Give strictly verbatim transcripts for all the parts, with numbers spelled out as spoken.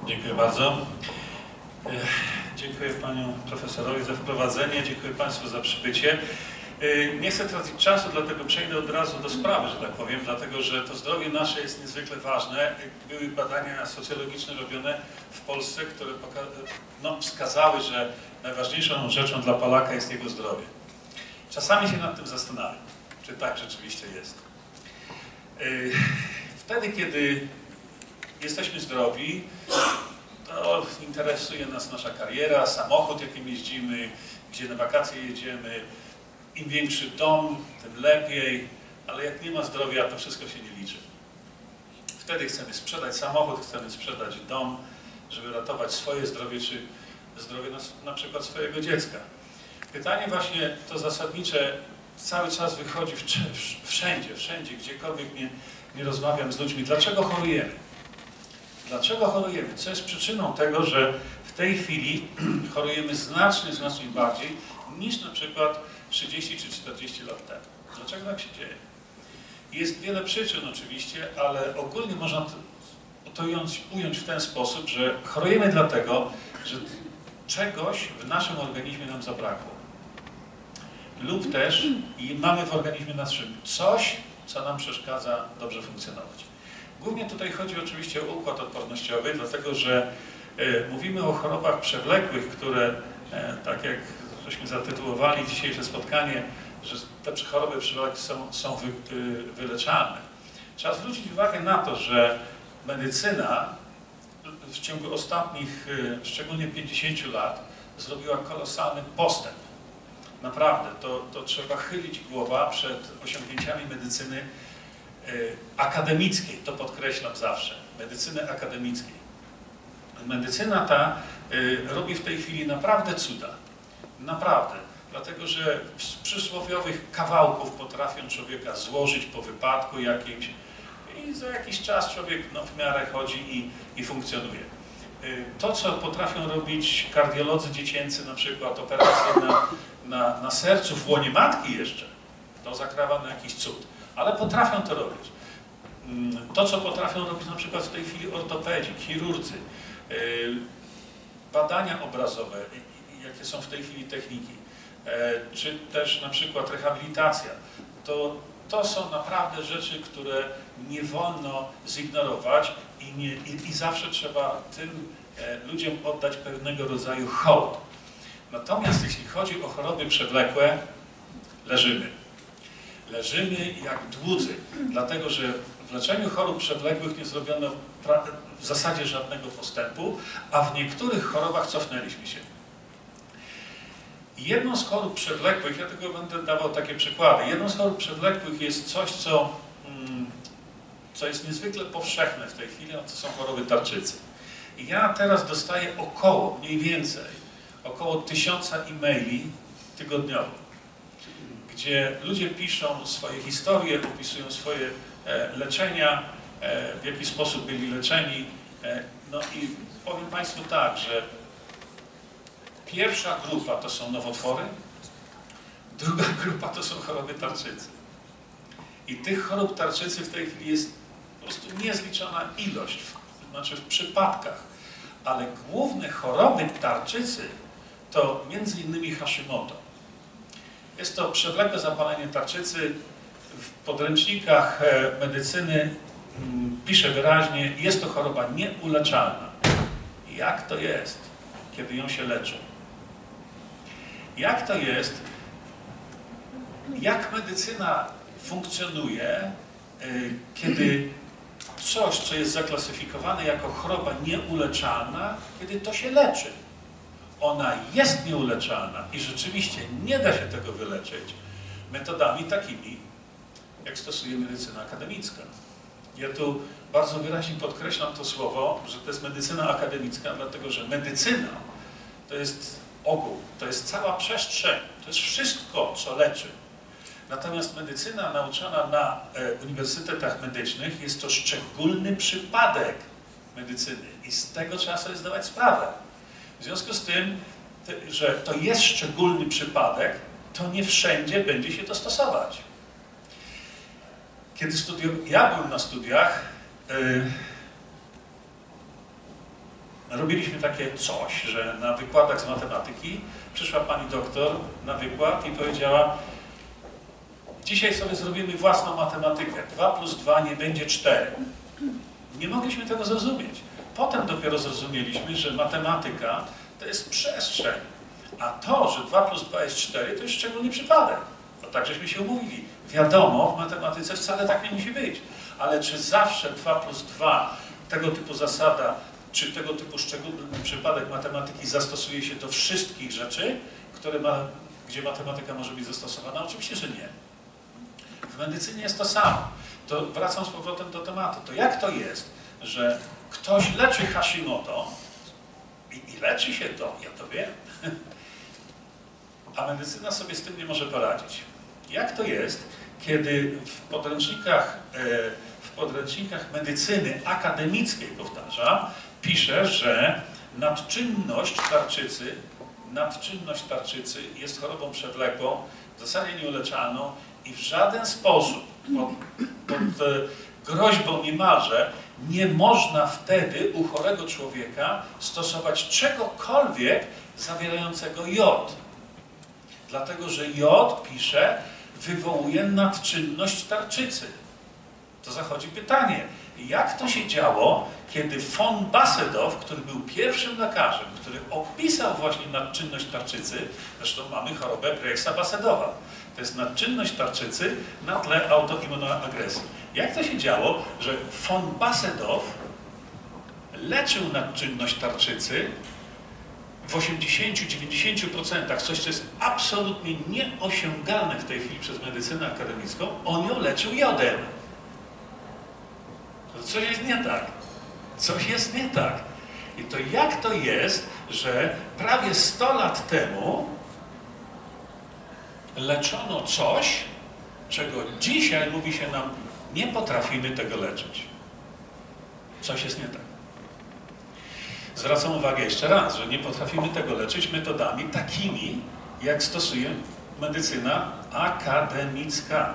Dziękuję bardzo. Dziękuję panu profesorowi za wprowadzenie, dziękuję państwu za przybycie. Nie chcę tracić czasu, dlatego przejdę od razu do sprawy, że tak powiem, dlatego że to zdrowie nasze jest niezwykle ważne. Były badania socjologiczne robione w Polsce, które no, wskazały, że najważniejszą rzeczą dla Polaka jest jego zdrowie. Czasami się nad tym zastanawiam, czy tak rzeczywiście jest. Wtedy, kiedy jesteśmy zdrowi, to interesuje nas nasza kariera, samochód, jakim jeździmy, gdzie na wakacje jedziemy. Im większy dom, tym lepiej, ale jak nie ma zdrowia, to wszystko się nie liczy. Wtedy chcemy sprzedać samochód, chcemy sprzedać dom, żeby ratować swoje zdrowie, czy zdrowie na, na przykład swojego dziecka. Pytanie właśnie to zasadnicze cały czas wychodzi wszędzie, wszędzie, gdziekolwiek nie, nie rozmawiam z ludźmi. Dlaczego chorujemy? Dlaczego chorujemy? Co jest przyczyną tego, że w tej chwili chorujemy znacznie, znacznie bardziej niż na przykład trzydzieści czy czterdzieści lat temu. Dlaczego tak się dzieje? Jest wiele przyczyn oczywiście, ale ogólnie można to ująć, ująć w ten sposób, że chorujemy dlatego, że czegoś w naszym organizmie nam zabrakło. Lub też i mamy w organizmie naszym coś, co nam przeszkadza dobrze funkcjonować. Głównie tutaj chodzi oczywiście o układ odpornościowy, dlatego że e, mówimy o chorobach przewlekłych, które, e, tak jak żeśmy zatytułowali dzisiejsze spotkanie, że te choroby przewlekłe są, są wy, y, wyleczalne. Trzeba zwrócić uwagę na to, że medycyna w ciągu ostatnich, y, szczególnie pięćdziesięciu lat, zrobiła kolosalny postęp. Naprawdę, to, to trzeba chylić głowa przed osiągnięciami medycyny y, akademickiej, to podkreślam zawsze, medycyny akademickiej. Medycyna ta y, robi w tej chwili naprawdę cuda. Naprawdę, dlatego że z przysłowiowych kawałków potrafią człowieka złożyć po wypadku jakimś i za jakiś czas człowiek no, w miarę chodzi i, i funkcjonuje. To, co potrafią robić kardiolodzy dziecięcy, na przykład operacje na, na, na sercu w łonie matki jeszcze, to zakrawa na jakiś cud, ale potrafią to robić. To, co potrafią robić na przykład w tej chwili ortopedzi, chirurdzy, badania obrazowe, jakie są w tej chwili techniki, czy też na przykład rehabilitacja, to, to są naprawdę rzeczy, które nie wolno zignorować i, nie, i, i zawsze trzeba tym ludziom oddać pewnego rodzaju hołd. Natomiast jeśli chodzi o choroby przewlekłe, leżymy. Leżymy jak dłudzy, dlatego że w leczeniu chorób przewlekłych nie zrobiono w zasadzie żadnego postępu, a w niektórych chorobach cofnęliśmy się. Jedną z chorób przewlekłych, ja tylko będę dawał takie przykłady, jedną z chorób przewlekłych jest coś, co, co jest niezwykle powszechne w tej chwili, a to są choroby tarczycy. I ja teraz dostaję około, mniej więcej, około tysiąca e-maili tygodniowo, gdzie ludzie piszą swoje historie, opisują swoje e, leczenia, e, w jaki sposób byli leczeni. E, no i powiem Państwu tak, że pierwsza grupa to są nowotwory, druga grupa to są choroby tarczycy. I tych chorób tarczycy w tej chwili jest po prostu niezliczona ilość, znaczy w przypadkach. Ale główne choroby tarczycy to między innymi Hashimoto. Jest to przewlekłe zapalenie tarczycy. W podręcznikach medycyny pisze wyraźnie, jest to choroba nieuleczalna. Jak to jest, kiedy ją się leczy? Jak to jest, jak medycyna funkcjonuje, kiedy coś, co jest zaklasyfikowane jako choroba nieuleczalna, kiedy to się leczy? Ona jest nieuleczalna i rzeczywiście nie da się tego wyleczyć metodami takimi, jak stosuje medycyna akademicka. Ja tu bardzo wyraźnie podkreślam to słowo, że to jest medycyna akademicka, dlatego że medycyna to jest ogół, to jest cała przestrzeń, to jest wszystko, co leczy. Natomiast medycyna nauczana na e, uniwersytetach medycznych jest to szczególny przypadek medycyny i z tego trzeba sobie zdawać sprawę. W związku z tym, te, że to jest szczególny przypadek, to nie wszędzie będzie się to stosować. Kiedy studium, ja byłem na studiach, yy, robiliśmy takie coś, że na wykładach z matematyki przyszła pani doktor na wykład i powiedziała: dzisiaj sobie zrobimy własną matematykę. dwa plus dwa nie będzie cztery. Nie mogliśmy tego zrozumieć. Potem dopiero zrozumieliśmy, że matematyka to jest przestrzeń. A to, że dwa plus dwa jest cztery, to jest szczególny przypadek. No tak żeśmy się umówili. Wiadomo, w matematyce wcale tak nie musi być. Ale czy zawsze dwa plus dwa, tego typu zasada, czy tego typu szczególny przypadek matematyki zastosuje się do wszystkich rzeczy, które ma, gdzie matematyka może być zastosowana? Oczywiście, że nie. W medycynie jest to samo. To wracam z powrotem do tematu. To jak to jest, że ktoś leczy Hashimoto i, i leczy się to, ja to wiem, a medycyna sobie z tym nie może poradzić? Jak to jest, kiedy w podręcznikach, w podręcznikach medycyny akademickiej, powtarzam, pisze, że nadczynność tarczycy, nadczynność tarczycy jest chorobą przewlekłą, w zasadzie nieuleczalną i w żaden sposób pod, pod groźbą niemalże nie można wtedy u chorego człowieka stosować czegokolwiek zawierającego jod. Dlatego, że jod, pisze, wywołuje nadczynność tarczycy. To zachodzi pytanie, jak to się działo, kiedy von Basedow, który był pierwszym lekarzem, który opisał właśnie nadczynność tarczycy, zresztą mamy chorobę Brejsa-Basedowa, to jest nadczynność tarczycy na tle autoimmunoagresji. Jak to się działo, że von Basedow leczył nadczynność tarczycy w osiemdziesięciu do dziewięćdziesięciu procent, coś, co jest absolutnie nieosiągalne w tej chwili przez medycynę akademicką, on ją leczył jodem. Coś jest nie tak. Coś jest nie tak. I to jak to jest, że prawie sto lat temu leczono coś, czego dzisiaj mówi się nam, nie potrafimy tego leczyć. Coś jest nie tak. Zwracam uwagę jeszcze raz, że nie potrafimy tego leczyć metodami takimi, jak stosuje medycyna akademicka.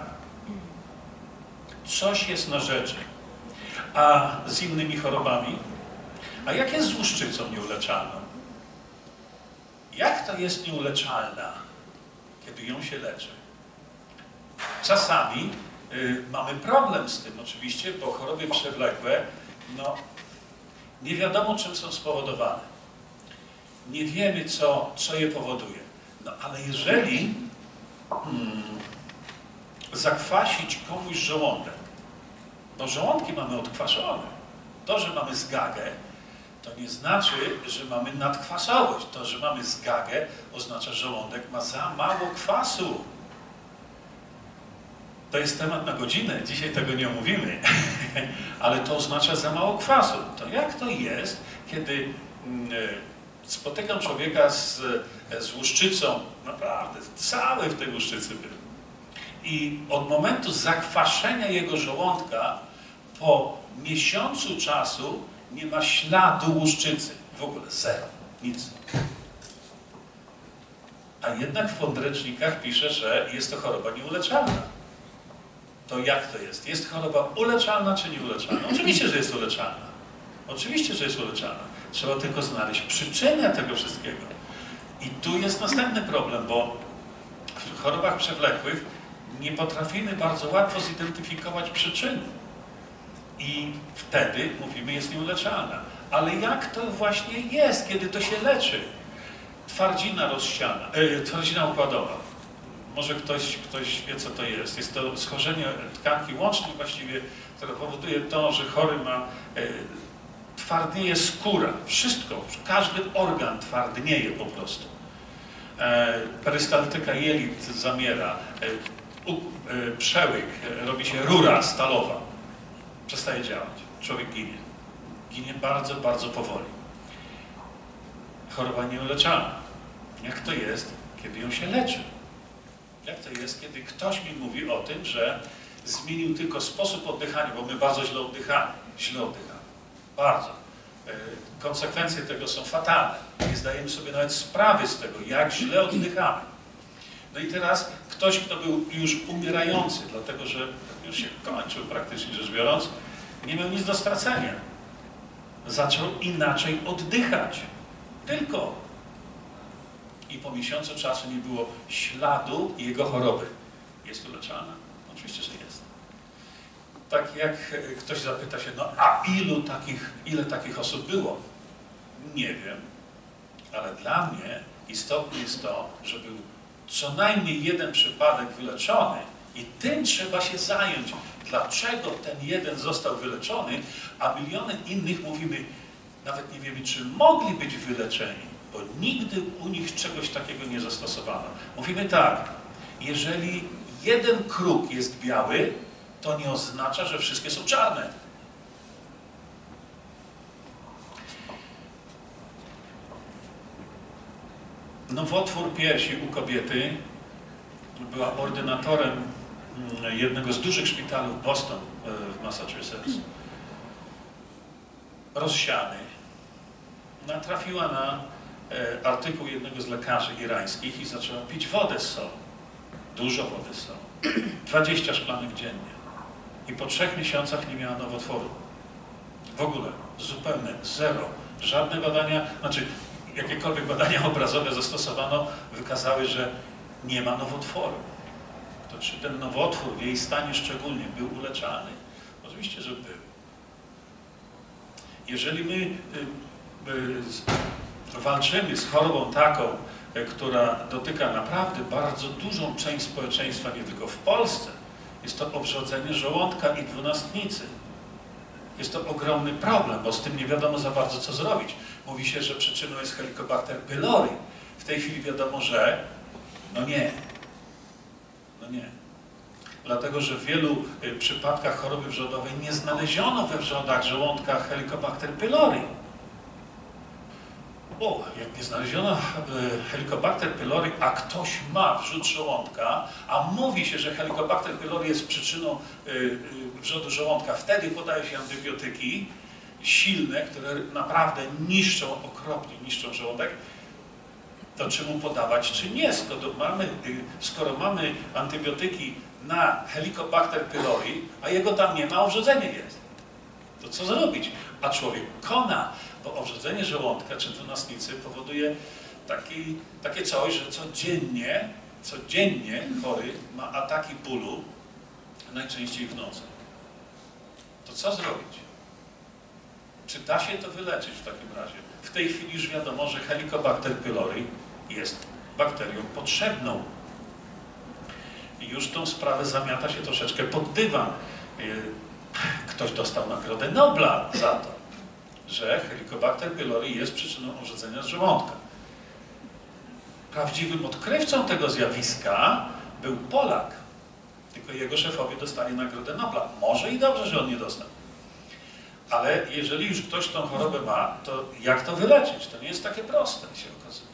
Coś jest na rzeczy. A z innymi chorobami? A jak jest z łuszczycą nieuleczalną? Jak to jest nieuleczalna, kiedy ją się leczy? Czasami y, mamy problem z tym oczywiście, bo choroby przewlekłe, no, nie wiadomo czym są spowodowane. Nie wiemy, co, co je powoduje. No ale jeżeli hmm, zakwasić komuś żołądek, bo żołądki mamy odkwaszone. To, że mamy zgagę, to nie znaczy, że mamy nadkwasowość. To, że mamy zgagę, oznacza, że żołądek ma za mało kwasu. To jest temat na godzinę, dzisiaj tego nie omówimy, ale to oznacza za mało kwasu. To jak to jest, kiedy spotykam człowieka z, z łuszczycą, naprawdę cały w tej łuszczycy był, i od momentu zakwaszenia jego żołądka po miesiącu czasu nie ma śladu łuszczycy. W ogóle zero. Nic. A jednak w podręcznikach pisze, że jest to choroba nieuleczalna. To jak to jest? Jest choroba uleczalna czy nieuleczalna? Oczywiście, że jest uleczalna. Oczywiście, że jest uleczalna. Trzeba tylko znaleźć przyczynę tego wszystkiego. I tu jest następny problem, bo w chorobach przewlekłych nie potrafimy bardzo łatwo zidentyfikować przyczyny. I wtedy mówimy, jest nieuleczalna. Ale jak to właśnie jest, kiedy to się leczy? Twardzina rozsiana, e, twardzina układowa. Może ktoś, ktoś wie, co to jest. Jest to schorzenie tkanki łącznej właściwie, które powoduje to, że chory ma, e, twardnieje skóra. Wszystko, każdy organ twardnieje po prostu. E, perystaltyka jelit zamiera. E, u, e, przełyk, e, robi się rura stalowa. Przestaje działać. Człowiek ginie. Ginie bardzo, bardzo powoli. Choroba nieuleczalna. Jak to jest, kiedy ją się leczy? Jak to jest, kiedy ktoś mi mówi o tym, że zmienił tylko sposób oddychania, bo my bardzo źle oddychamy. Źle oddychamy. Bardzo. Konsekwencje tego są fatalne. Nie zdajemy sobie nawet sprawy z tego, jak źle oddychamy. No i teraz ktoś, kto był już umierający, dlatego że już się kończył praktycznie rzecz biorąc, nie miał nic do stracenia. zaczął inaczej oddychać. Tylko. I po miesiącu czasu nie było śladu jego choroby. Jest uleczalna? Oczywiście, że jest. Tak jak ktoś zapyta się, no a ilu takich, ile takich osób było? Nie wiem, ale dla mnie istotne jest to, że był co najmniej jeden przypadek wyleczony i tym trzeba się zająć. Dlaczego ten jeden został wyleczony, a miliony innych mówimy, nawet nie wiemy, czy mogli być wyleczeni, bo nigdy u nich czegoś takiego nie zastosowano. Mówimy tak, jeżeli jeden kruk jest biały, to nie oznacza, że wszystkie są czarne. Nowotwór piersi u kobiety, była ordynatorem jednego z dużych szpitali w Boston, w Massachusetts. Rozsiany. Natrafiła na artykuł jednego z lekarzy irańskich i zaczęła pić wodę z solą. Dużo wody z solą. dwadzieścia szklanek dziennie. I po trzech miesiącach nie miała nowotworu. W ogóle. Zupełnie. Zero. Żadne badania, znaczy jakiekolwiek badania obrazowe zastosowano, wykazały, że nie ma nowotworu. To czy ten nowotwór w jej stanie szczególnie był uleczalny? Oczywiście, że był. Jeżeli my y, y, walczymy z chorobą taką, y, która dotyka naprawdę bardzo dużą część społeczeństwa, nie tylko w Polsce, jest to obrodzenie żołądka i dwunastnicy. Jest to ogromny problem, bo z tym nie wiadomo za bardzo, co zrobić. Mówi się, że przyczyną jest Helicobacter pylori. W tej chwili wiadomo, że no nie. No nie. Dlatego, że w wielu y, przypadkach choroby wrzodowej nie znaleziono we wrzodach żołądka Helicobacter pylori. O, jak nie znaleziono y, Helicobacter pylori, a ktoś ma wrzód żołądka, a mówi się, że Helicobacter pylori jest przyczyną y, y, wrzodu żołądka, wtedy podaje się antybiotyki silne, które naprawdę niszczą, okropnie niszczą żołądek, to czy mu podawać, czy nie? Skoro mamy, skoro mamy antybiotyki na Helicobacter pylori, a jego tam nie ma, a obrzodzenie jest. To co zrobić? A człowiek kona, bo obrzodzenie żołądka czy dwunastnicy powoduje taki, takie coś, że codziennie, codziennie chory ma ataki bólu, najczęściej w nocy. To co zrobić? Czy da się to wyleczyć w takim razie? W tej chwili już wiadomo, że Helicobacter pylori jest bakterią potrzebną. I już tą sprawę zamiata się troszeczkę pod dywan. Ktoś dostał Nagrodę Nobla za to, że Helicobacter pylori jest przyczyną obrzodzenia żołądka. Prawdziwym odkrywcą tego zjawiska był Polak. Tylko jego szefowie dostali Nagrodę Nobla. Może i dobrze, że on nie dostał. Ale jeżeli już ktoś tą chorobę ma, to jak to wyleczyć? To nie jest takie proste, się okazuje.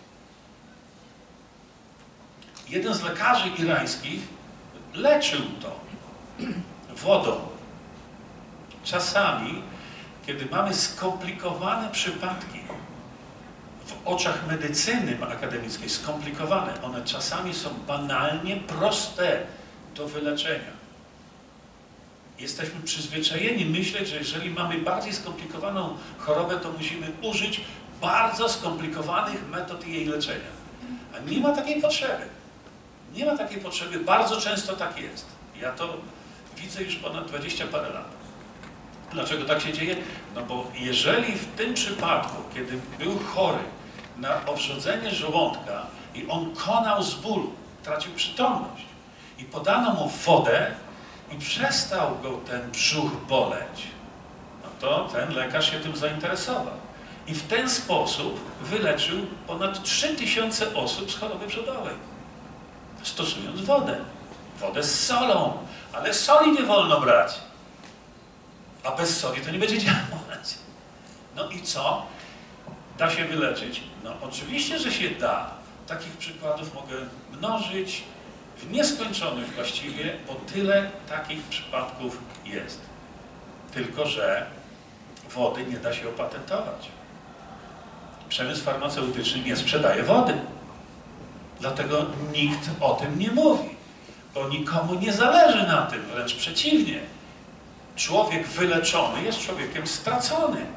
Jeden z lekarzy irańskich leczył to wodą. Czasami, kiedy mamy skomplikowane przypadki w oczach medycyny akademickiej, skomplikowane, one czasami są banalnie proste do wyleczenia. Jesteśmy przyzwyczajeni myśleć, że jeżeli mamy bardziej skomplikowaną chorobę, to musimy użyć bardzo skomplikowanych metod jej leczenia. A nie ma takiej potrzeby. Nie ma takiej potrzeby. Bardzo często tak jest. Ja to widzę już ponad dwadzieścia parę lat. Dlaczego tak się dzieje? No bo jeżeli w tym przypadku, kiedy był chory na obrzodzenie żołądka i on konał z bólu, tracił przytomność i podano mu wodę, i przestał go ten brzuch boleć, no to ten lekarz się tym zainteresował. I w ten sposób wyleczył ponad trzy tysiące osób z choroby brzodowej. Stosując wodę. Wodę z solą. Ale soli nie wolno brać. A bez soli to nie będzie działać. No i co? Da się wyleczyć? No oczywiście, że się da. Takich przykładów mogę mnożyć w nieskończoność właściwie, bo tyle takich przypadków jest. Tylko że wody nie da się opatentować. Przemysł farmaceutyczny nie sprzedaje wody. Dlatego nikt o tym nie mówi. Bo nikomu nie zależy na tym, wręcz przeciwnie. Człowiek wyleczony jest człowiekiem straconym.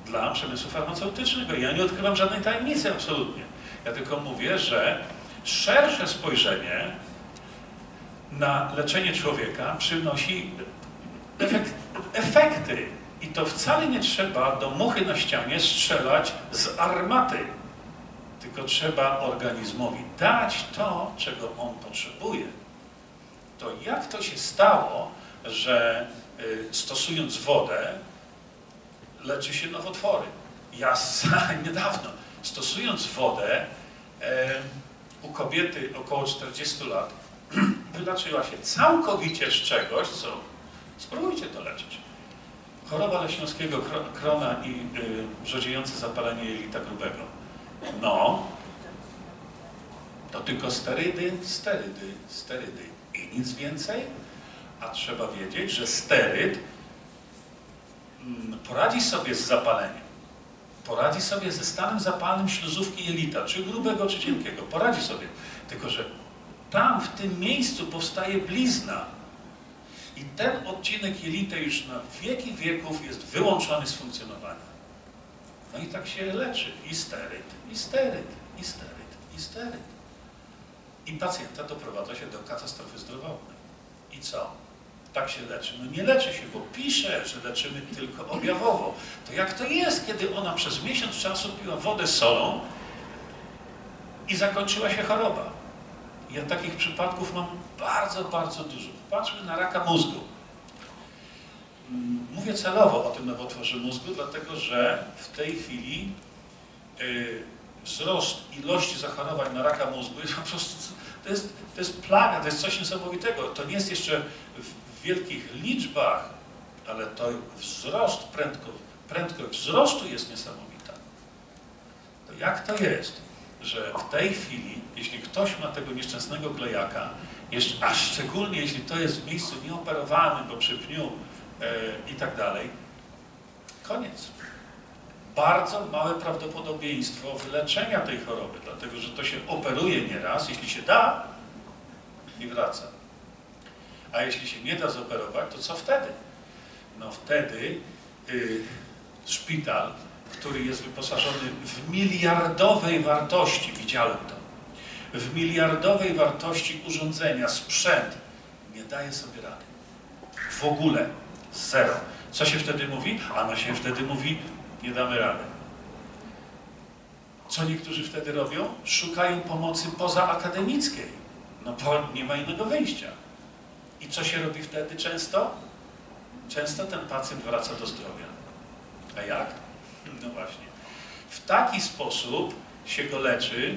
dla przemysłu farmaceutycznego. Ja nie odkrywam żadnej tajemnicy absolutnie. Ja tylko mówię, że szersze spojrzenie na leczenie człowieka przynosi efekt, efekty. I to wcale nie trzeba do muchy na ścianie strzelać z armaty. Tylko trzeba organizmowi dać to, czego on potrzebuje. To jak to się stało, że y, stosując wodę leczy się nowotwory? Ja niedawno, stosując wodę, y, u kobiety około czterdziestu lat wyleczyła się całkowicie z czegoś, co spróbujcie to leczyć. Choroba leśniowskiego krona i y, rzodziejące zapalenie jelita grubego. No, to tylko sterydy, sterydy, sterydy i nic więcej. A trzeba wiedzieć, że steryd mm, poradzi sobie z zapaleniem. Poradzi sobie ze stanem zapalnym śluzówki jelita, czy grubego, czy cienkiego. Poradzi sobie. Tylko że tam, w tym miejscu powstaje blizna. I ten odcinek jelita już na wieki wieków jest wyłączony z funkcjonowania. No i tak się leczy. I steryd, i steryd, i steryd, i steryd. I pacjenta doprowadza się do katastrofy zdrowotnej. I co? Tak się leczy? No nie leczy się, bo pisze, że leczymy tylko objawowo. To jak to jest, kiedy ona przez miesiąc czasu piła wodę z solą i zakończyła się choroba? Ja takich przypadków mam bardzo, bardzo dużo. Patrzmy na raka mózgu. Mówię celowo o tym nowotworze mózgu, dlatego że w tej chwili yy, wzrost ilości zachorowań na raka mózgu jest po prostu, to jest, to jest plaga, to jest coś niesamowitego. To nie jest jeszcze w wielkich liczbach, ale to wzrost, prędkość, prędkość wzrostu jest niesamowita. To jak to jest, że w tej chwili, jeśli ktoś ma tego nieszczęsnego glejaka, jeszcze, a szczególnie jeśli to jest w miejscu nieoperowanym, bo przy pniu yy, i tak dalej, koniec. Bardzo małe prawdopodobieństwo wyleczenia tej choroby, dlatego że to się operuje nieraz, jeśli się da, i wraca. A jeśli się nie da zoperować, to co wtedy? No wtedy yy, szpital, który jest wyposażony w miliardowej wartości, widziałem to, w miliardowej wartości urządzenia, sprzęt, nie daje sobie rady. W ogóle. Zero. Co się wtedy mówi? A no się wtedy mówi, nie damy rady. Co niektórzy wtedy robią? Szukają pomocy pozaakademickiej. No bo nie ma innego wyjścia. I co się robi wtedy często? Często ten pacjent wraca do zdrowia. A jak? No właśnie. W taki sposób się go leczy,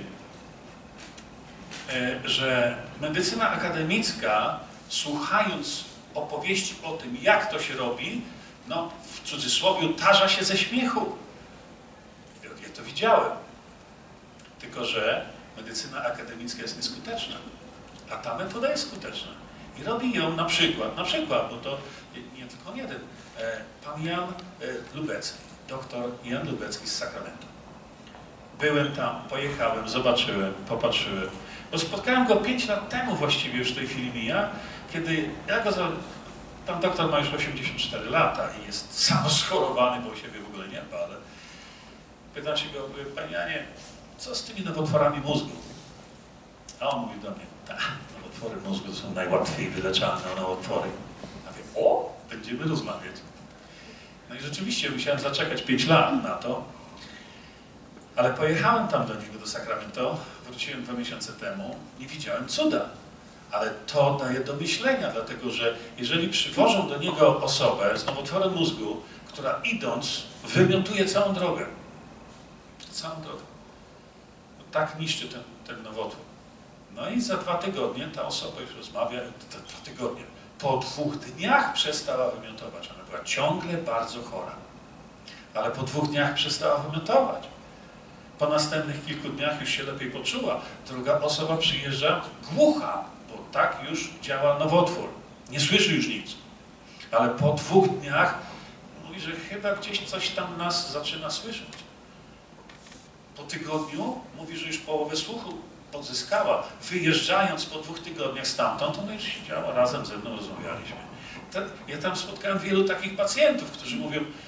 że medycyna akademicka, słuchając opowieści o tym, jak to się robi, no w cudzysłowie tarza się ze śmiechu. Ja to widziałem. Tylko że medycyna akademicka jest nieskuteczna, a ta metoda jest skuteczna. I robi ją na przykład, na przykład, bo to nie, nie tylko jeden, pan Jan Lubecki, doktor Jan Lubecki z Sacramento. Byłem tam, pojechałem, zobaczyłem, popatrzyłem. Bo spotkałem go pięć lat temu właściwie, już w tej chwili mija, kiedy ja go za... Pan doktor ma już osiemdziesiąt cztery lata i jest sam schorowany, bo o siebie w ogóle nie dba, ale pytam się go, panie Janie, co z tymi nowotworami mózgu? A on mówi do mnie, tak, nowotwory mózgu to są najłatwiej wyleczalne nowotwory. A wiem, o, będziemy rozmawiać. No i rzeczywiście musiałem zaczekać pięć lat na to, ale pojechałem tam do niego, do Sacramento, wróciłem dwa miesiące temu i widziałem cuda. Ale to daje do myślenia, dlatego że jeżeli przywożą do niego osobę z nowotworem mózgu, która idąc wymiotuje całą drogę, całą drogę, no tak niszczy ten, ten nowotwór. No i za dwa tygodnie ta osoba już rozmawia, te dwa tygodnie, po dwóch dniach przestała wymiotować. Ona była ciągle bardzo chora, ale po dwóch dniach przestała wymiotować. Po następnych kilku dniach już się lepiej poczuła. Druga osoba przyjeżdża głucha, bo tak już działa nowotwór. Nie słyszy już nic. Ale po dwóch dniach mówi, że chyba gdzieś coś tam nas zaczyna słyszeć. Po tygodniu mówi, że już połowę słuchu odzyskała. Wyjeżdżając po dwóch tygodniach stamtąd, ona już siedziała razem ze mną, rozmawialiśmy. Ja tam spotkałem wielu takich pacjentów, którzy mówią,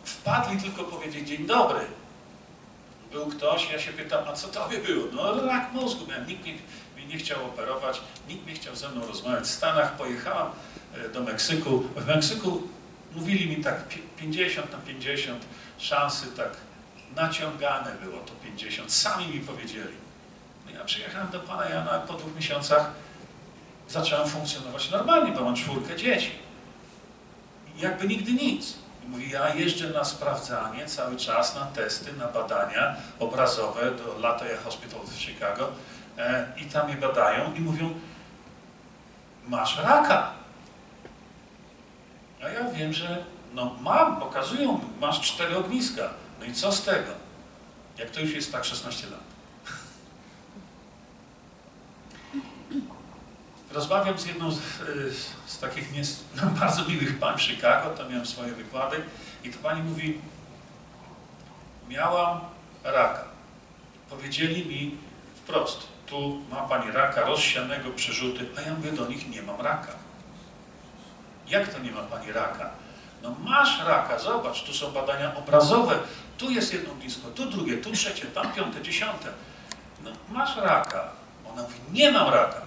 wpadli tylko powiedzieć dzień dobry. Był ktoś, ja się pytam, a co tobie było? No rak mózgu miałem, nikt mnie, mnie nie chciał operować, nikt nie chciał ze mną rozmawiać. W Stanach pojechałam do Meksyku. W Meksyku mówili mi tak pięćdziesiąt na pięćdziesiąt, szansy tak naciągane było to pięćdziesiąt, sami mi powiedzieli. No ja przyjechałem do pana Jana, po dwóch miesiącach zacząłem funkcjonować normalnie, bo mam czwórkę dzieci. I jakby nigdy nic. I mówi, ja jeżdżę na sprawdzanie cały czas, na testy, na badania obrazowe do Latoya Hospital w Chicago e, i tam je badają i mówią, masz raka. A ja wiem, że no mam, pokazują, masz cztery ogniska. No i co z tego? Jak to już jest tak szesnaście lat. Rozmawiam z jedną z, z takich nie, no, bardzo miłych pań w Chicago, tam miałem swoje wykłady i to pani mówi, miałam raka. Powiedzieli mi wprost, tu ma pani raka rozsianego, przerzuty, a ja mówię do nich, nie mam raka. Jak to nie ma pani raka? No masz raka, zobacz, tu są badania obrazowe, tu jest jedno blisko, tu drugie, tu trzecie, tam piąte, dziesiąte. No masz raka. Ona mówi, nie mam raka.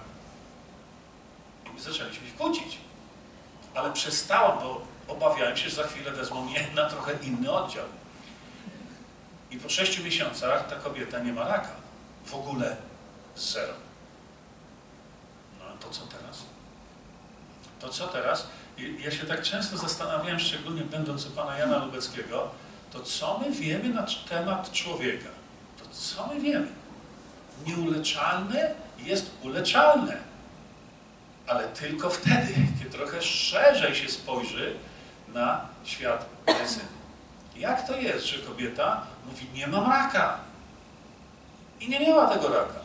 I zaczęliśmy się kłócić. Ale przestałam, bo obawiałem się, że za chwilę wezmą mnie na trochę inny oddział. I po sześciu miesiącach ta kobieta nie ma raka. W ogóle zero. No to co teraz? To co teraz? I ja się tak często zastanawiałem, szczególnie będąc u pana Jana Lubeckiego, to co my wiemy na temat człowieka? To co my wiemy? Nieuleczalne jest uleczalne. Ale tylko wtedy, kiedy trochę szerzej się spojrzy na świat medycyny. Jak to jest, że kobieta mówi, nie mam raka i nie miała tego raka?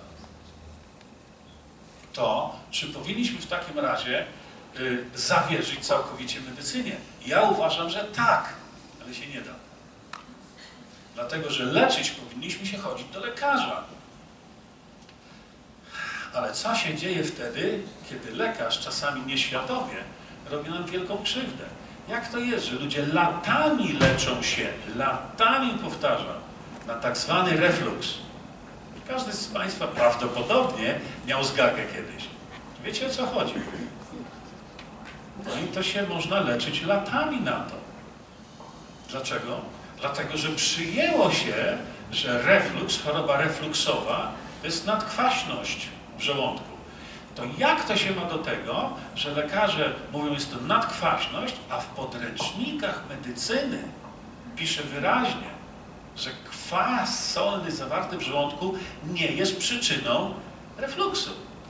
To, czy powinniśmy w takim razie y, zawierzyć całkowicie medycynie? Ja uważam, że tak, ale się nie da. Dlatego, że leczyć powinniśmy się chodzić do lekarza. Ale co się dzieje wtedy, kiedy lekarz, czasami nieświadomie, robi nam wielką krzywdę? Jak to jest, że ludzie latami leczą się, latami, powtarzam, na tak zwany reflux? Każdy z Państwa prawdopodobnie miał zgagę kiedyś. Wiecie, o co chodzi? No i to się można leczyć latami na to. Dlaczego? Dlatego, że przyjęło się, że reflux, choroba refluksowa, to jest nadkwaśność w żołądku. To jak to się ma do tego, że lekarze mówią, jest to nadkwaśność, a w podręcznikach medycyny pisze wyraźnie, że kwas solny zawarty w żołądku nie jest przyczyną refluksu.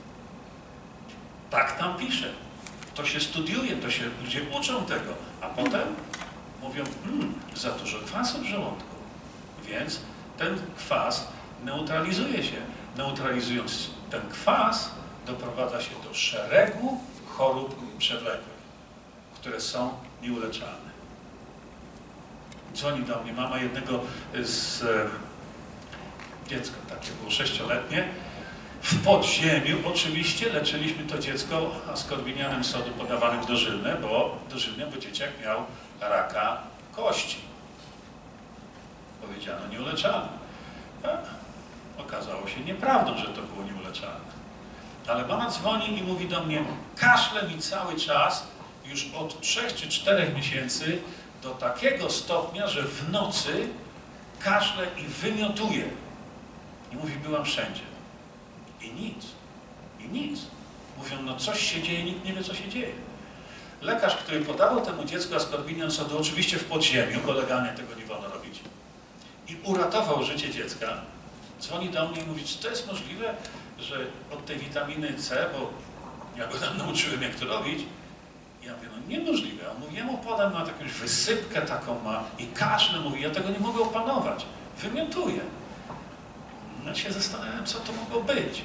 Tak tam pisze. To się studiuje, to się ludzie uczą tego, a potem mówią, hmm, za dużo kwasu w żołądku. Więc ten kwas neutralizuje się. Neutralizując ten kwas, doprowadza się do szeregu chorób przewlekłych, które są nieuleczalne. Dzwoni do mnie mama jednego z e, dziecka, takie było sześcioletnie. W podziemiu oczywiście leczyliśmy to dziecko askorbinianem sodu podawanym w dożylne, bo dożylne, bo dzieciak miał raka kości. Powiedziano nieuleczalne. A okazało się nieprawdą, że to było nieuleczalne. Ale mama dzwoni i mówi do mnie, kaszle mi cały czas, już od trzech czy czterech miesięcy, do takiego stopnia, że w nocy kaszle i wymiotuje. I mówi, byłam wszędzie. I nic. I nic. Mówią, no coś się dzieje, nikt nie wie, co się dzieje. Lekarz, który podawał temu dziecku askorbinian sodu, oczywiście w podziemiu, bo legalnie tego nie wolno robić, i uratował życie dziecka, dzwoni do mnie i mówi, czy to jest możliwe, że od tej witaminy C, bo ja go tam nauczyłem, jak to robić, ja mówię, no niemożliwe. On mówi, ja mu podam, ma jakąś wysypkę taką ma i kaszle, mówi, ja tego nie mogę opanować. Wymiotuję. Ja się zastanawiam, co to mogło być.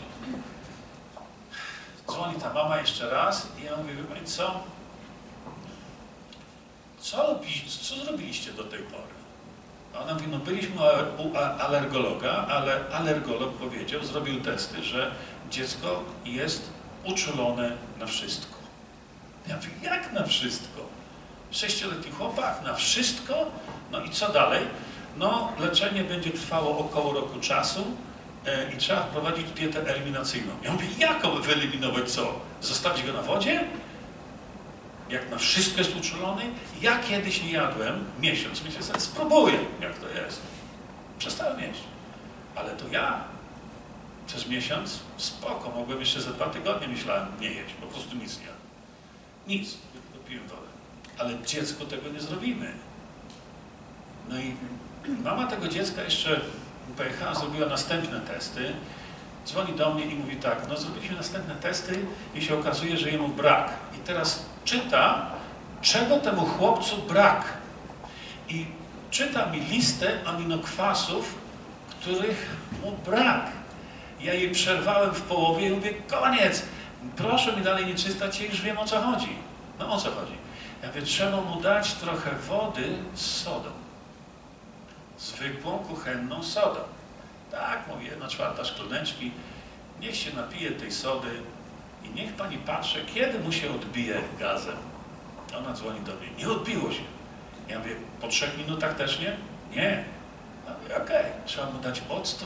Dzwoni ta mama jeszcze raz i ja mówię, wie pani co? Co, co zrobiliście do tej pory? A ona mówi, no byliśmy u alergologa, ale alergolog powiedział, zrobił testy, że dziecko jest uczulone na wszystko. Ja mówię, jak na wszystko? Sześcioletni chłopak na wszystko, no i co dalej? No, leczenie będzie trwało około roku czasu e, i trzeba wprowadzić dietę eliminacyjną. Ja mówię, jaką wyeliminować co? Zostawić go na wodzie? Jak na wszystko jest uczulony? Ja kiedyś nie jadłem miesiąc, myślę sobie, spróbuję, jak to jest. Przestałem jeść. Ale to ja przez miesiąc, spoko, mogłem jeszcze za dwa tygodnie, myślałem, nie jeść, po prostu nic nie jadłem. Nic, piłem wodę. Ale dziecku tego nie zrobimy. No i mama tego dziecka jeszcze pojechała, zrobiła następne testy, dzwoni do mnie i mówi tak, no zrobiliśmy następne testy i się okazuje, że jemu brak. I teraz czyta, czego temu chłopcu brak. I czyta mi listę aminokwasów, których mu brak. Ja jej przerwałem w połowie i mówię, koniec, proszę mi dalej nie czytać, ja już wiem, o co chodzi. No o co chodzi? Ja mówię, trzeba mu dać trochę wody z sodą. Zwykłą, kuchenną sodą. Tak, mówię, jedna czwarta szklaneczki, niech się napije tej sody i niech pani patrzy, kiedy mu się odbije gazem. Ona dzwoni do mnie, nie odbiło się. Ja mówię, po trzech minutach też nie? Nie. Ja mówię, okej, okay. Trzeba mu dać octu.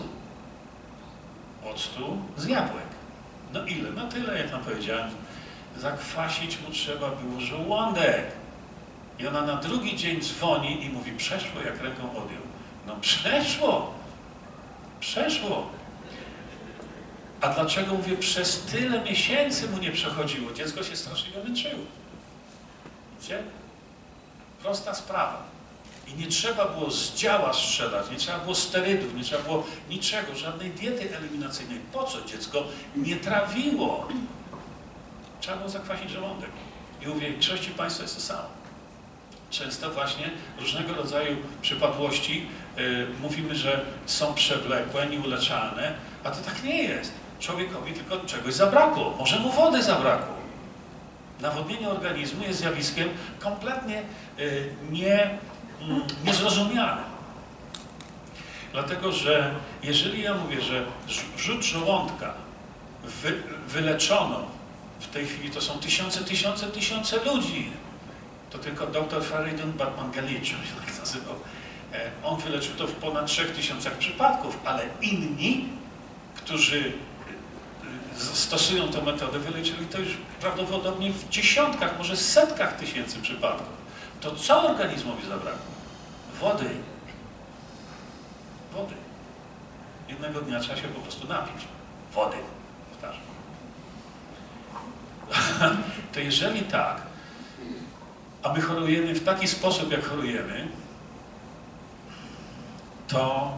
Octu z jabłek. No ile? No tyle, jak tam powiedziałem. Zakwasić mu trzeba było żołądek. I ona na drugi dzień dzwoni i mówi, przeszło, jak ręką odjął. No przeszło. Przeszło. A dlaczego mówię, przez tyle miesięcy mu nie przechodziło? Dziecko się straszliwie męczyło. Widzicie? Prosta sprawa. I nie trzeba było z działa strzelać, nie trzeba było sterydów, nie trzeba było niczego, żadnej diety eliminacyjnej. Po co? Dziecko nie trawiło. Trzeba było zakwasić żołądek. I u większości Państwa jest to samo. Często właśnie różnego rodzaju przypadłości yy, mówimy, że są przewlekłe, nieuleczalne, a to tak nie jest. Człowiekowi tylko czegoś zabrakło. Może mu wody zabrakło. Nawodnienie organizmu jest zjawiskiem kompletnie yy, nie, yy, niezrozumiane. Dlatego, że jeżeli ja mówię, że wrzód żołądka wy, wyleczono, w tej chwili to są tysiące, tysiące, tysiące ludzi. To tylko dr Faridun Batmangalicz, się tak nazywał. On wyleczył to w ponad trzech tysiącach przypadków, ale inni, którzy stosują tę metodę, wyleczyli to już prawdopodobnie w dziesiątkach, może setkach tysięcy przypadków. To co organizmowi zabrakło? Wody. Wody. Jednego dnia trzeba się po prostu napić. Wody. Powtarzam. To jeżeli tak, a my chorujemy w taki sposób, jak chorujemy, to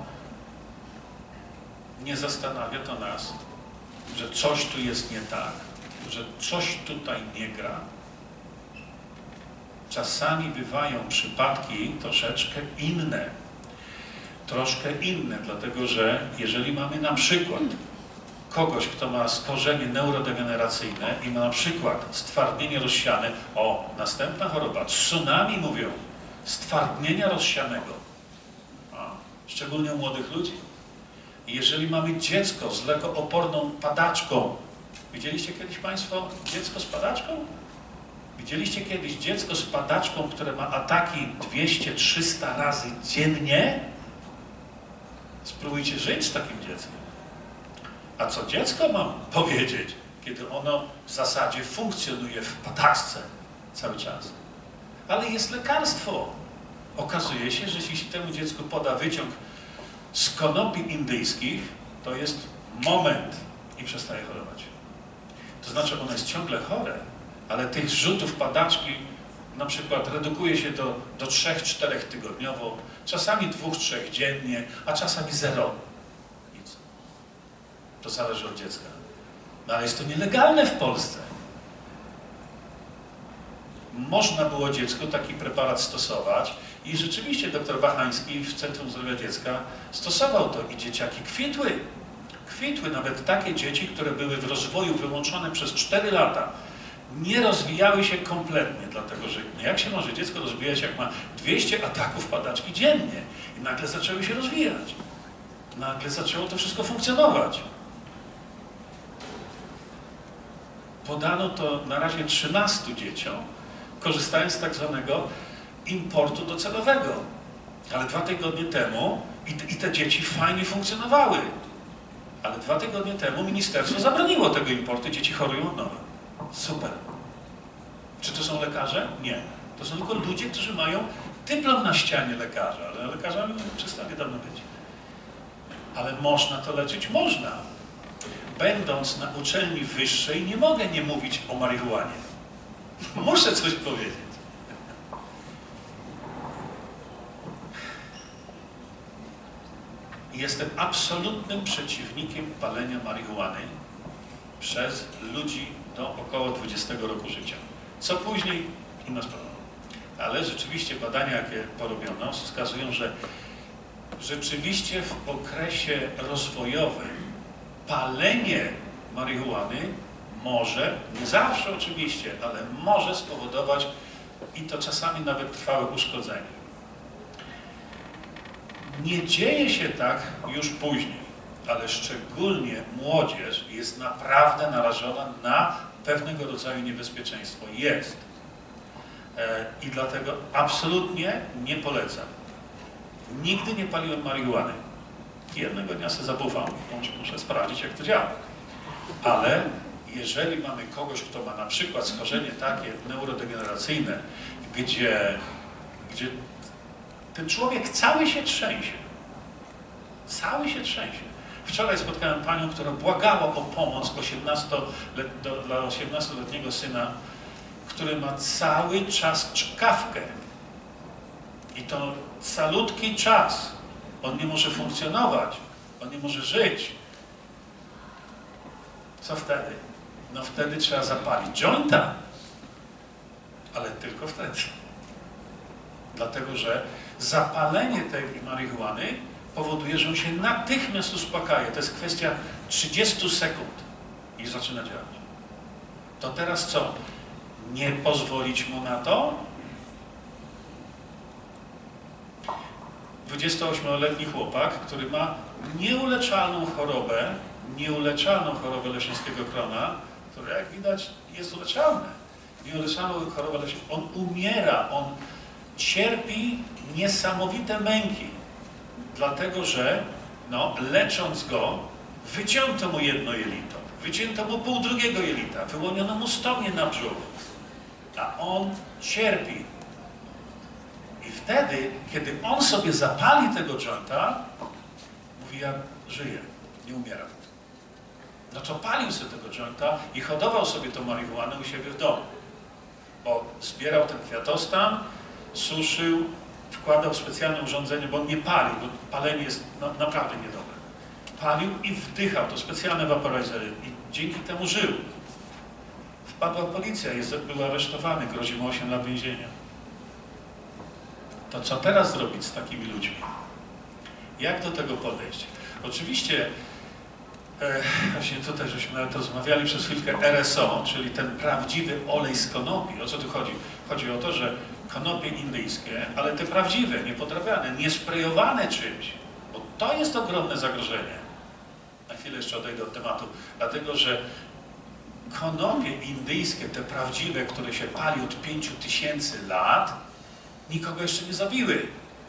nie zastanawia to nas, że coś tu jest nie tak, że coś tutaj nie gra. Czasami bywają przypadki troszeczkę inne, troszkę inne, dlatego że jeżeli mamy na przykład kogoś, kto ma skorzenie neurodegeneracyjne i ma na przykład stwardnienie rozsiane, o, następna choroba, tsunami mówią, stwardnienia rozsianego, a, szczególnie u młodych ludzi. I jeżeli mamy dziecko z lekooporną padaczką, widzieliście kiedyś Państwo dziecko z padaczką? Widzieliście kiedyś dziecko z padaczką, które ma ataki dwieście trzysta razy dziennie? Spróbujcie żyć z takim dzieckiem. A co dziecko mam powiedzieć, kiedy ono w zasadzie funkcjonuje w padaczce cały czas? Ale jest lekarstwo. Okazuje się, że jeśli temu dziecku poda wyciąg z konopi indyjskich, to jest moment i przestaje chorować. To znaczy, ono jest ciągle chore, ale tych rzutów padaczki na przykład redukuje się do, do trzech, czterech tygodniowo, czasami dwóch, trzech dziennie, a czasami zero. Nic. To zależy od dziecka. No ale jest to nielegalne w Polsce. Można było dziecku taki preparat stosować i rzeczywiście dr Wachański w Centrum Zdrowia Dziecka stosował to i dzieciaki kwitły. Kwitły, nawet takie dzieci, które były w rozwoju wyłączone przez cztery lata, nie rozwijały się kompletnie, dlatego że jak się może dziecko rozwijać, jak ma dwieście ataków padaczki dziennie i nagle zaczęły się rozwijać. Nagle zaczęło to wszystko funkcjonować. Podano to na razie trzynastu dzieciom, korzystając z tak zwanego importu docelowego. Ale dwa tygodnie temu i te, i te dzieci fajnie funkcjonowały. Ale dwa tygodnie temu ministerstwo zabroniło tego importu, dzieci chorują od nowa. Super. Czy to są lekarze? Nie. To są tylko ludzie, którzy mają dyplom na ścianie lekarza, ale lekarzami przestali dawno być. Ale można to leczyć? Można. Będąc na uczelni wyższej, nie mogę nie mówić o marihuanie. Muszę coś powiedzieć. Jestem absolutnym przeciwnikiem palenia marihuany przez ludzi do około dwudziestego roku życia. Co później, inna sprawa. Ale rzeczywiście badania, jakie porobiono, wskazują, że rzeczywiście w okresie rozwojowym palenie marihuany może, nie zawsze oczywiście, ale może spowodować i to czasami nawet trwałe uszkodzenie. Nie dzieje się tak już później, ale szczególnie młodzież jest naprawdę narażona na pewnego rodzaju niebezpieczeństwo. Jest. I dlatego absolutnie nie polecam. Nigdy nie paliłem marihuany. Jednego dnia sobie zabufam, muszę sprawdzić, jak to działa. Ale jeżeli mamy kogoś, kto ma na przykład schorzenie takie neurodegeneracyjne, gdzie, gdzie ten człowiek cały się trzęsie, cały się trzęsie. Wczoraj spotkałem panią, która błagała o pomoc dla osiemnastoletniego syna, który ma cały czas czkawkę. I to calutki czas. On nie może funkcjonować. On nie może żyć. Co wtedy? No wtedy trzeba zapalić jointa. Ale tylko wtedy. Dlatego, że zapalenie tej marihuany powoduje, że on się natychmiast uspokaja. To jest kwestia trzydziestu sekund i zaczyna działać. To teraz co? Nie pozwolić mu na to? dwudziestoośmioletni chłopak, który ma nieuleczalną chorobę, nieuleczalną chorobę Leszyńskiego Krona, która jak widać jest uleczalna. Nieuleczalną chorobę Leszyńskiego. On umiera, on cierpi niesamowite męki, dlatego że no, lecząc go, wycięto mu jedno jelito, wycięto mu pół drugiego jelita, wyłoniono mu stomię na brzuchu, a on cierpi. I wtedy, kiedy on sobie zapali tego jointa, mówi, ja żyję, nie umieram. No to palił sobie tego jointa i hodował sobie tą marihuanę u siebie w domu. Bo zbierał ten kwiatostan, suszył, wkładał w specjalne urządzenie, bo on nie palił, bo palenie jest no, naprawdę niedobre. Palił i wdychał, to specjalne vaporizery i dzięki temu żył. Wpadła policja, jest, był aresztowany, grozi mu osiem lat więzienia. To co teraz zrobić z takimi ludźmi? Jak do tego podejść? Oczywiście, e, właśnie tutaj żeśmy nawet rozmawiali przez chwilkę R S O, czyli ten prawdziwy olej z konopi. O co tu chodzi? Chodzi o to, że konopie indyjskie, ale te prawdziwe, niepodrabiane, niesprejowane czymś, bo to jest ogromne zagrożenie. Na chwilę jeszcze odejdę od tematu, dlatego że konopie indyjskie, te prawdziwe, które się pali od pięciu tysięcy lat, nikogo jeszcze nie zabiły.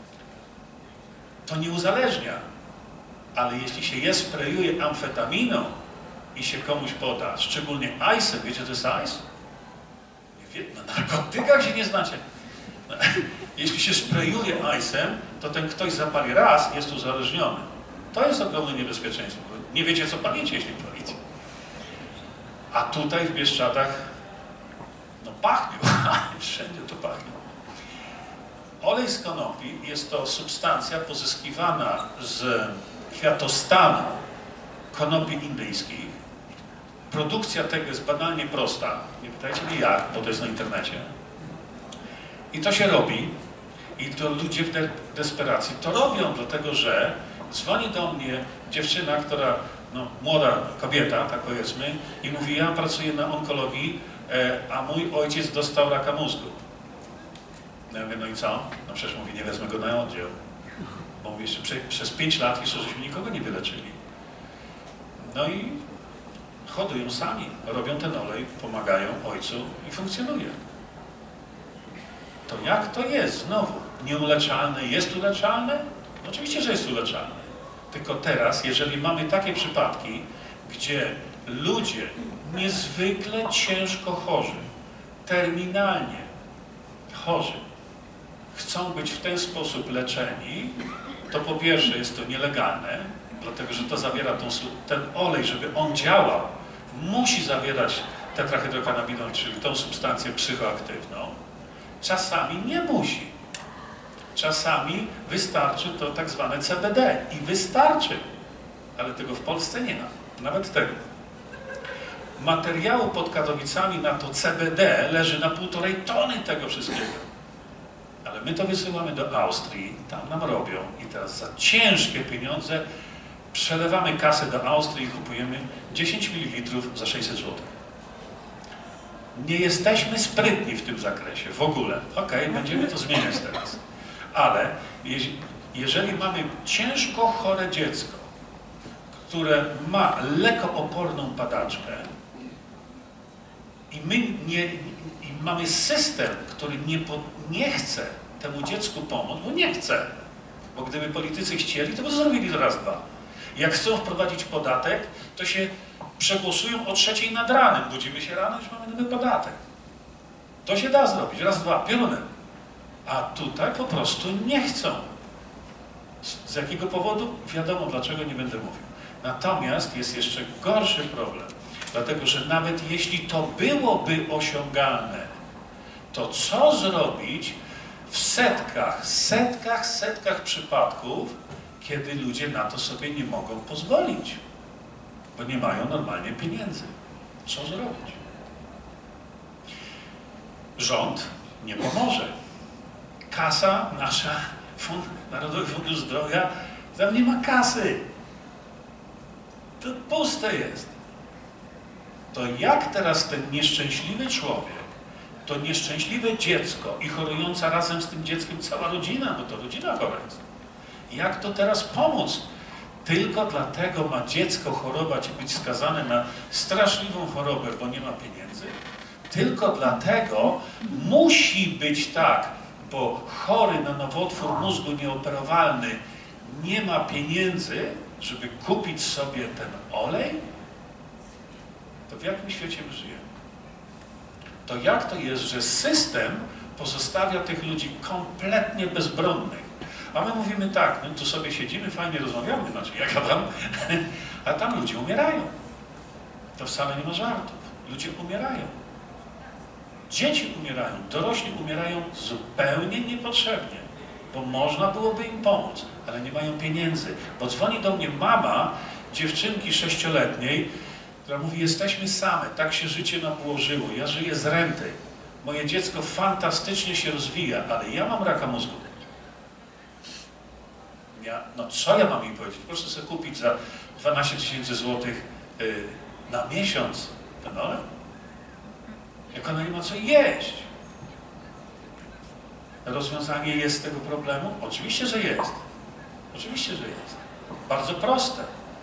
To nie uzależnia. Ale jeśli się je sprayuje amfetaminą i się komuś poda, szczególnie ice'em, wiecie co jest ice? Nie wie, na narkotykach się nie znacie. Jeśli się sprayuje ice'em, to ten ktoś zapali raz, jest uzależniony. To jest ogromne niebezpieczeństwo. Nie wiecie, co palicie, jeśli palicie. A tutaj w Bieszczadach, no pachnie, wszędzie to pachnie. Olej z konopi jest to substancja pozyskiwana z kwiatostanu konopi indyjskich. Produkcja tego jest banalnie prosta. Nie pytajcie mnie jak, bo to jest na internecie. I to się robi. I to ludzie w de desperacji to robią, dlatego że dzwoni do mnie dziewczyna, która, no młoda kobieta, tak powiedzmy, i mówi, ja pracuję na onkologii, a mój ojciec dostał raka mózgu. No ja mówię, no i co? No przecież mówi, nie wezmę go na oddział. Bo mówi, jeszcze prze, przez pięć lat jeszcze żeśmy nikogo nie wyleczyli. No i hodują sami, robią ten olej, pomagają ojcu i funkcjonuje. to jak to jest znowu? Nieuleczalne jest uleczalne? No oczywiście, że jest uleczalne. Tylko teraz, jeżeli mamy takie przypadki, gdzie ludzie niezwykle ciężko chorzy, terminalnie chorzy, chcą być w ten sposób leczeni, to po pierwsze jest to nielegalne, dlatego że to zawiera tą, ten olej, żeby on działał, musi zawierać tetrahydrokanabinol, czyli tą substancję psychoaktywną. Czasami nie musi. Czasami wystarczy to tak zwane C B D i wystarczy, ale tego w Polsce nie ma, nawet tego. Materiału pod Katowicami na to C B D leży na półtorej tony tego wszystkiego. Ale my to wysyłamy do Austrii, tam nam robią i teraz za ciężkie pieniądze przelewamy kasę do Austrii i kupujemy dziesięć mililitrów za sześćset złotych. Nie jesteśmy sprytni w tym zakresie w ogóle. Okej, okay, będziemy to zmieniać teraz. Ale jeżeli mamy ciężko chore dziecko, które ma lekooporną padaczkę i my nie, i mamy system, który nie, nie chce temu dziecku pomóc, bo nie chce. Bo gdyby politycy chcieli, to by zrobili to raz, dwa. Jak chcą wprowadzić podatek, to się przegłosują o trzeciej nad ranem. Budzimy się rano, już mamy nowy podatek. To się da zrobić, raz, dwa, piorunem. A tutaj po prostu nie chcą. Z, z jakiego powodu? Wiadomo dlaczego, nie będę mówił. Natomiast jest jeszcze gorszy problem. Dlatego, że nawet jeśli to byłoby osiągalne, to co zrobić w setkach, setkach, setkach przypadków, kiedy ludzie na to sobie nie mogą pozwolić, bo nie mają normalnie pieniędzy. Co zrobić? Rząd nie pomoże. Kasa nasza, Fund, Narodowy Fundusz Zdrowia, tam nie ma kasy. To puste jest. To jak teraz ten nieszczęśliwy człowiek, to nieszczęśliwe dziecko i chorująca razem z tym dzieckiem cała rodzina, bo to rodzina chora jest. Jak to teraz pomóc? Tylko dlatego ma dziecko chorować i być skazane na straszliwą chorobę, bo nie ma pieniędzy. Tylko dlatego musi być tak, bo chory na nowotwór mózgu nieoperowalny nie ma pieniędzy, żeby kupić sobie ten olej? To w jakim świecie my żyjemy? To jak to jest, że system pozostawia tych ludzi kompletnie bezbronnych? A my mówimy tak, no tu sobie siedzimy, fajnie rozmawiamy, znaczy ja gadam, a tam ludzie umierają. To wcale nie ma żartów. Ludzie umierają. Dzieci umierają, dorośli umierają zupełnie niepotrzebnie, bo można byłoby im pomóc, ale nie mają pieniędzy. Bo dzwoni do mnie mama dziewczynki sześcioletniej, która mówi, jesteśmy same, tak się życie nam ułożyło, ja żyję z renty, moje dziecko fantastycznie się rozwija, ale ja mam raka mózgu. Ja, no co ja mam jej powiedzieć? Proszę sobie kupić za dwanaście tysięcy złotych yy, na miesiąc ten olej? Jak ona nie ma co jeść. Rozwiązanie jest tego problemu? Oczywiście, że jest. Oczywiście, że jest. Bardzo proste.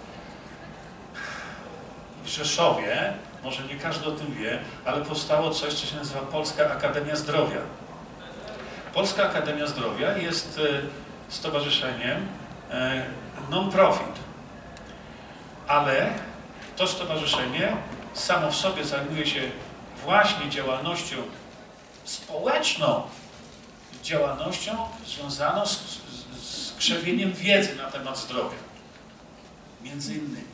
W Rzeszowie, może nie każdy o tym wie, ale powstało coś, co się nazywa Polska Akademia Zdrowia. Polska Akademia Zdrowia jest stowarzyszeniem non-profit, ale to stowarzyszenie samo w sobie zajmuje się właśnie działalnością społeczną, działalnością związaną z, z, z krzewieniem wiedzy na temat zdrowia. Między innymi.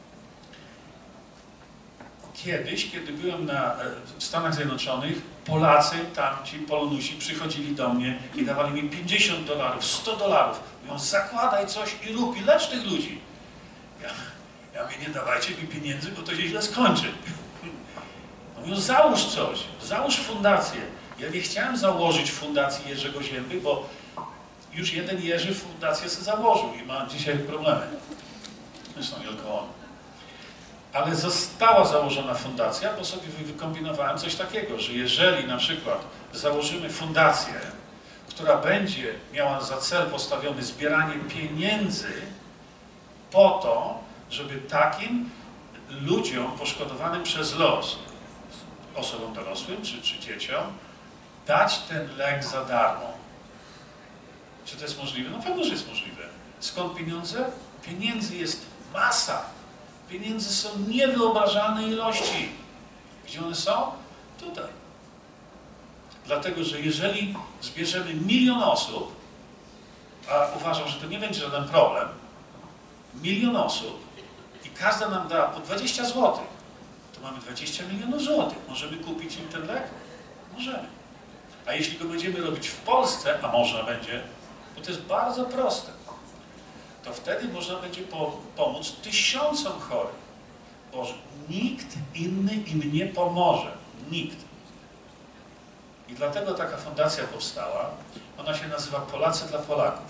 Kiedyś, kiedy byłem na, w Stanach Zjednoczonych, Polacy, tamci, Polonusi przychodzili do mnie i dawali mi pięćdziesiąt dolarów, sto dolarów. Mówią, zakładaj coś i rób, i lecz tych ludzi. Ja, ja mówię, nie dawajcie mi pieniędzy, bo to się źle skończy. Mówią, załóż coś, załóż fundację. Ja nie chciałem założyć fundacji Jerzego Zięby, bo już jeden Jerzy fundację sobie założył i ma dzisiaj problemy. Zresztą nie tylko on. Ale została założona fundacja, bo sobie wykombinowałem coś takiego, że jeżeli na przykład założymy fundację, która będzie miała za cel postawiony zbieranie pieniędzy po to, żeby takim ludziom poszkodowanym przez los, osobom dorosłym czy, czy dzieciom, dać ten lek za darmo. Czy to jest możliwe? No pewno, że jest możliwe. Skąd pieniądze? Pieniędzy jest masa. Pieniędzy są niewyobrażalne ilości. Gdzie one są? Tutaj. Dlatego, że jeżeli zbierzemy milion osób, a uważam, że to nie będzie żaden problem, milion osób i każda nam da po dwadzieścia złotych, to mamy dwadzieścia milionów złotych. Możemy kupić im ten lek? Możemy. A jeśli go będziemy robić w Polsce, a można będzie, bo to jest bardzo proste, to wtedy można będzie po, pomóc tysiącom chorych, bo nikt inny im nie pomoże. Nikt. I dlatego taka fundacja powstała. Ona się nazywa Polacy dla Polaków.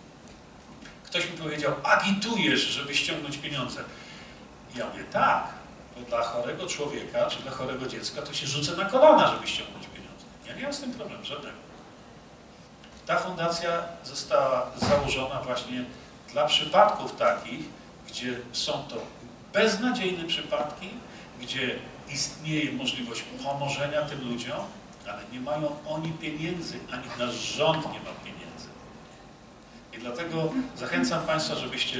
Ktoś mi powiedział, agitujesz, żeby ściągnąć pieniądze. Ja mówię, tak, bo dla chorego człowieka, czy dla chorego dziecka, to się rzucę na kolana, żeby ściągnąć pieniądze. Ja nie mam z tym problemu, żadnego. Ta fundacja została założona właśnie dla przypadków takich, gdzie są to beznadziejne przypadki, gdzie istnieje możliwość pomożenia tym ludziom, ale nie mają oni pieniędzy, ani nasz rząd nie ma pieniędzy. I dlatego zachęcam Państwa, żebyście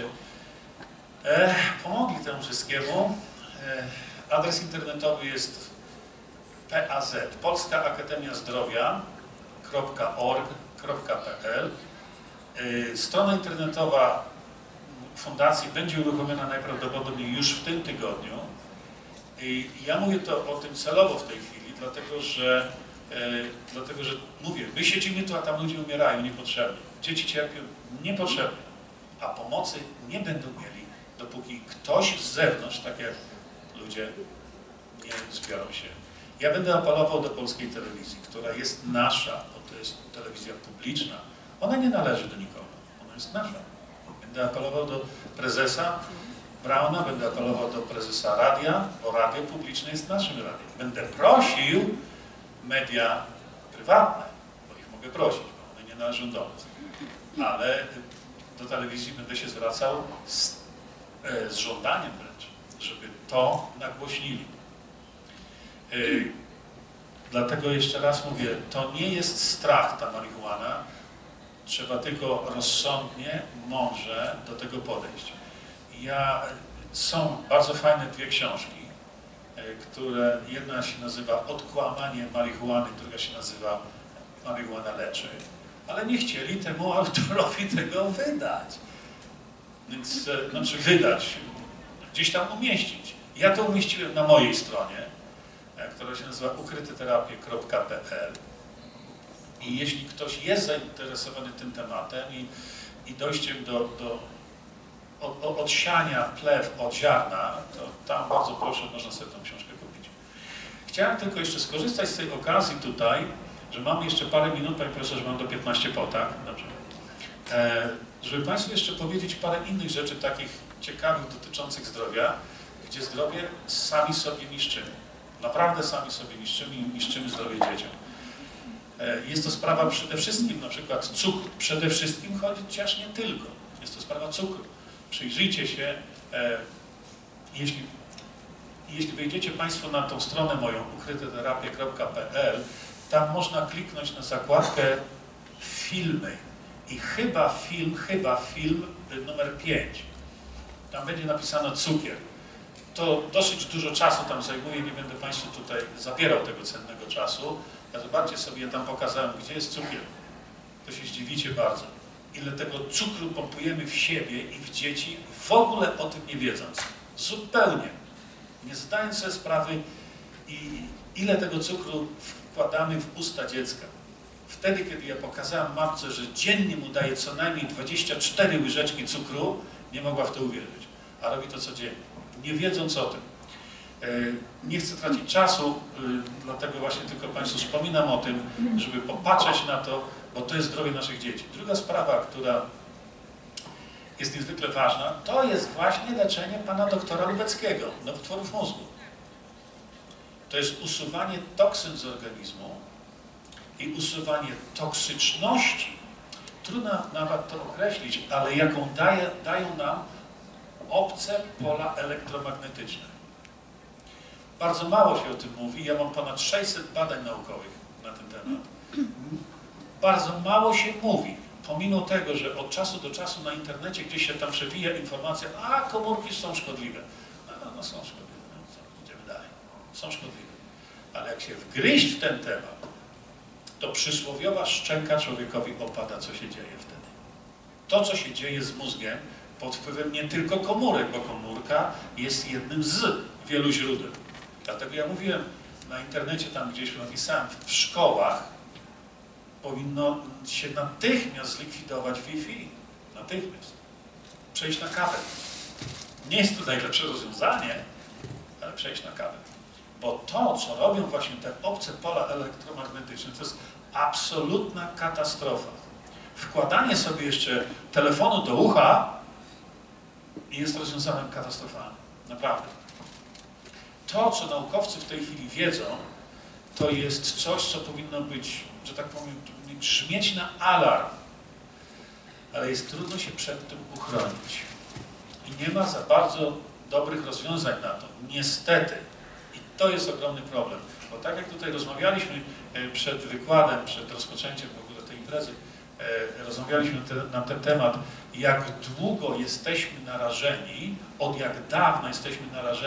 e, pomogli temu wszystkiemu. E, adres internetowy jest P A Z, Polska Akademia Zdrowia kropka org kropka P L. E, strona internetowa fundacji będzie uruchomiona najprawdopodobniej już w tym tygodniu. I ja mówię to o tym celowo w tej chwili, dlatego że E, dlatego, że mówię, my siedzimy tu, a tam ludzie umierają niepotrzebnie. Dzieci cierpią niepotrzebnie, a pomocy nie będą mieli, dopóki ktoś z zewnątrz, tak jak ludzie, nie zbiorą się. Ja będę apelował do polskiej telewizji, która jest nasza, bo to jest telewizja publiczna. Ona nie należy do nikogo, ona jest nasza. Będę apelował do prezesa Brauna, będę apelował do prezesa radia, bo radio publiczne jest naszym radiem. Będę prosił media prywatne, bo ich mogę prosić, bo one nie należą do nas. Ale do telewizji będę się zwracał z, e, z żądaniem wręcz, żeby to nagłośnili. E, dlatego jeszcze raz mówię, to nie jest strach ta marihuana, trzeba tylko rozsądnie, mądrze do tego podejść. Ja, są bardzo fajne dwie książki, które jedna się nazywa Odkłamanie marihuany, druga się nazywa Marihuana leczy, ale nie chcieli temu autorowi tego wydać. Więc, znaczy wydać, gdzieś tam umieścić. Ja to umieściłem na mojej stronie, która się nazywa ukryteterapie kropka P L. I jeśli ktoś jest zainteresowany tym tematem i, i dojściem do, do od, od, odsiania plew od ziarna, to tam bardzo proszę, można sobie tę książkę kupić. Chciałem tylko jeszcze skorzystać z tej okazji tutaj, że mamy jeszcze parę minut, panie profesorze, że mam do piętnastu po, tak? Dobrze. E, żeby Państwu jeszcze powiedzieć parę innych rzeczy takich ciekawych dotyczących zdrowia, gdzie zdrowie sami sobie niszczymy. Naprawdę sami sobie niszczymy i niszczymy zdrowie dzieciom. E, jest to sprawa przede wszystkim, na przykład cukru. Przede wszystkim chociaż nie tylko. Jest to sprawa cukru. Przyjrzyjcie się, e, jeśli, jeśli wejdziecie Państwo na tą stronę moją, ukryteterapie kropka P L, tam można kliknąć na zakładkę filmy i chyba film, chyba film numer pięć. Tam będzie napisano cukier. To dosyć dużo czasu tam zajmuje, nie będę Państwu tutaj zabierał tego cennego czasu. A zobaczcie sobie, ja tam pokazałem, gdzie jest cukier. To się zdziwicie bardzo. Ile tego cukru pompujemy w siebie i w dzieci, w ogóle o tym nie wiedząc. Zupełnie. Nie zdając sobie sprawy, i ile tego cukru wkładamy w usta dziecka. Wtedy, kiedy ja pokazałem matce, że dziennie mu daje co najmniej dwadzieścia cztery łyżeczki cukru, nie mogła w to uwierzyć. A robi to codziennie. Nie wiedząc o tym. Nie chcę tracić czasu, dlatego właśnie tylko Państwu wspominam o tym, żeby popatrzeć na to, bo to jest zdrowie naszych dzieci. Druga sprawa, która jest niezwykle ważna, to jest właśnie leczenie pana doktora Lubeckiego, nowotworów mózgu. To jest usuwanie toksyn z organizmu i usuwanie toksyczności. Trudno nawet to określić, ale jaką daje, dają nam obce pola elektromagnetyczne. Bardzo mało się o tym mówi. Ja mam ponad sześćset badań naukowych na ten temat. bardzo mało się mówi, pomimo tego, że od czasu do czasu na internecie gdzieś się tam przewija informacja, a komórki są szkodliwe. No, no są szkodliwe, no, co, idziemy dalej. Są szkodliwe. Ale jak się wgryźć w ten temat, to przysłowiowa szczęka człowiekowi opada, co się dzieje wtedy. To, co się dzieje z mózgiem, pod wpływem nie tylko komórek, bo komórka jest jednym z wielu źródeł. Dlatego ja mówiłem na internecie, tam gdzieś napisałem, w szkołach powinno się natychmiast zlikwidować Wi-Fi. Natychmiast. Przejść na kabel. Nie jest to najlepsze rozwiązanie, ale przejść na kabel. Bo to, co robią właśnie te obce pola elektromagnetyczne, to jest absolutna katastrofa. Wkładanie sobie jeszcze telefonu do ucha jest rozwiązaniem katastrofalnym. Naprawdę. To, co naukowcy w tej chwili wiedzą, to jest coś, co powinno być, że tak powiem, brzmieć na alarm. Ale jest trudno się przed tym uchronić. I nie ma za bardzo dobrych rozwiązań na to. Niestety. I to jest ogromny problem. Bo tak jak tutaj rozmawialiśmy przed wykładem, przed rozpoczęciem w ogóle tej imprezy, rozmawialiśmy na ten temat, jak długo jesteśmy narażeni, od jak dawna jesteśmy narażeni